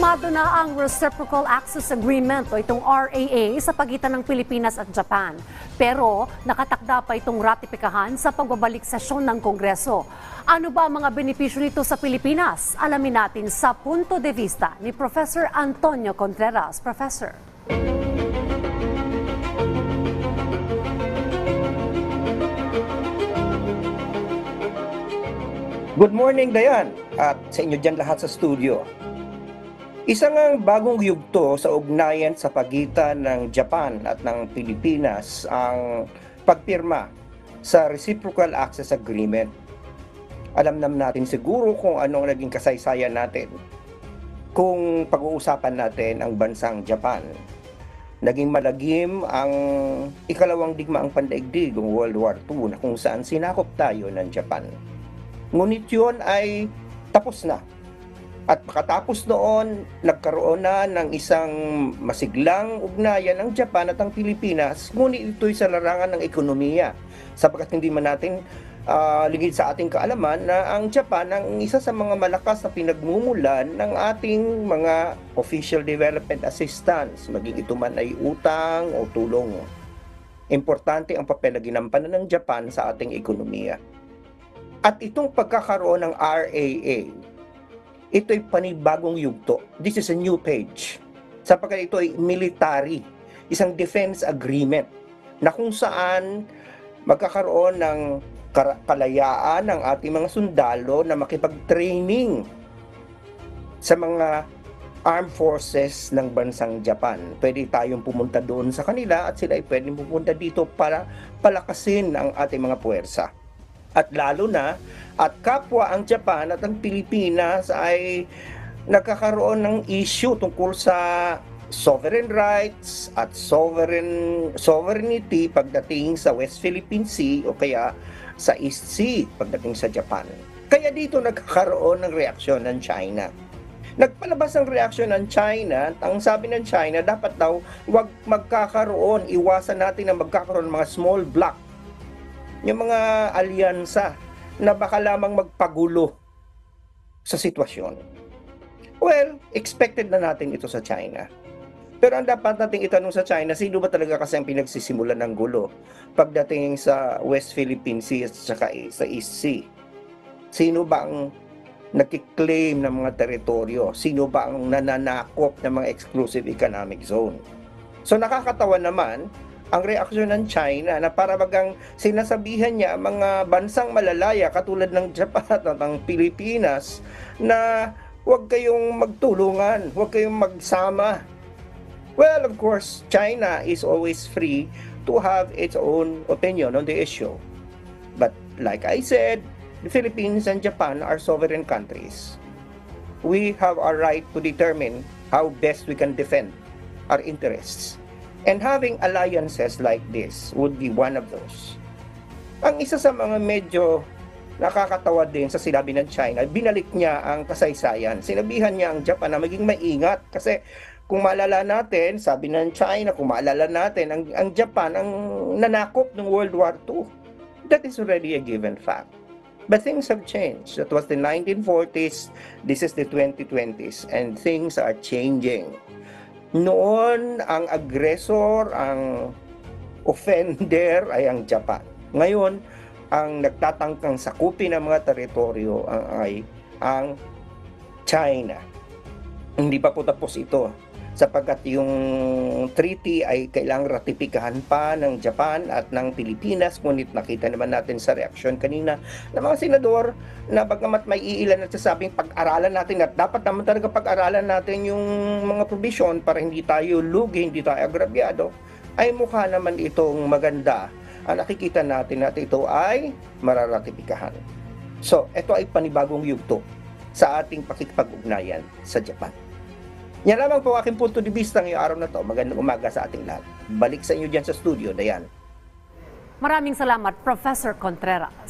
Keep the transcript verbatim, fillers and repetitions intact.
Pirmado na ang Reciprocal Access Agreement o itong R A A sa pagitan ng Pilipinas at Japan. Pero nakatakda pa itong ratipikahan sa pagbabalik sesyon ng Kongreso. Ano ba ang mga benepisyo nito sa Pilipinas? Alamin natin sa punto de vista ni Professor Antonio Contreras. Professor. Good morning, Dayan, at sa inyo dyan lahat sa studio. Isang ang bagong yugto sa ugnayan sa pagitan ng Japan at ng Pilipinas ang pagpirma sa Reciprocal Access Agreement. Alam naman natin siguro kung anong naging kasaysayan natin kung pag-uusapan natin ang bansang Japan. Naging malagim ang ikalawang digmaang pandaigdig ng World War Two na kung saan sinakop tayo ng Japan. Ngunit yun ay tapos na. At pagkatapos noon, nagkaroon na ng isang masiglang ugnayan ng Japan at ang Pilipinas, ngunit ito'y sa larangan ng ekonomiya. Sapagkat hindi man natin uh, lingid sa ating kaalaman na ang Japan ang isa sa mga malakas na pinagmumulan ng ating mga official development assistance, maging ito man ay utang o tulong. Importante ang papel na ginampanan ng Japan sa ating ekonomiya. At itong pagkakaroon ng R A A, ito'y panibagong yugto. This is a new page. Sapagkat ito ay military, isang defense agreement na kung saan magkakaroon ng kalayaan ng ating mga sundalo na makipag-training sa mga armed forces ng bansang Japan. Pwede tayong pumunta doon sa kanila at sila ay pwedeng pumunta dito para palakasin ang ating mga puwersa. At lalo na, at kapwa ang Japan at ang Pilipinas ay nagkakaroon ng issue tungkol sa sovereign rights at sovereign sovereignty pagdating sa West Philippine Sea o kaya sa East Sea pagdating sa Japan. Kaya dito nagkakaroon ng reaksyon ng China. Nagpalabas ang reaksyon ng China at ang sabi ng China, dapat daw wag magkakaroon, iwasan natin na magkakaroon ng mga small bloc, yung mga alyansa na baka lamang magpagulo sa sitwasyon. Well, expected na natin ito sa China. Pero ang dapat nating itanong sa China, sino ba talaga kasi ang pinagsisimulan ng gulo pagdating sa West Philippine Sea at saka sa East Sea? Sino ba ang nagkiklaim ng mga teritoryo? Sino ba ang nananakop ng mga exclusive economic zone? So nakakatawa naman ang reaksyon ng China na para bagang sinasabihan niya mga bansang malalaya katulad ng Japan at ng Pilipinas na huwag kayong magtulungan, huwag kayong magsama. Well, of course, China is always free to have its own opinion on the issue. But like I said, the Philippines and Japan are sovereign countries. We have our right to determine how best we can defend our interests. And having alliances like this would be one of those. Ang isa sa mga medyo nakakatawa din sa sinabi ng China, binalik niya ang kasaysayan. Sinabihan niya ang Japan na maging maingat kasi kung maalala natin, sabi ng China, kung maalala natin, ang, ang Japan ang nanakop ng World War Two. That is already a given fact. But things have changed. That was the nineteen forties, this is the twenty twenties, and things are changing. Noon, ang aggressor, ang offender ay ang Japan. Ngayon, ang nagtatangkang sakupin ng mga teritoryo ay ang China. Hindi pa po tapos ito, sapagkat yung treaty ay kailangang ratipikahan pa ng Japan at ng Pilipinas. Ngunit nakita naman natin sa reaksyon kanina ng mga senador na bagamat may iilan at sasabing pag-aralan natin at dapat naman talaga pag-aralan natin yung mga provision para hindi tayo lugi, hindi tayo agrabyado, ay mukha naman itong maganda. Ang nakikita natin na ito ay mararatipikahan. So, ito ay panibagong yugto sa ating pakikipag-ugnayan sa Japan. Yan lamang po aking punto de vista ngayong araw na to. Magandang umaga sa ating lahat. Balik sa inyo dyan sa studio, Dayan. Maraming salamat, Professor Contreras.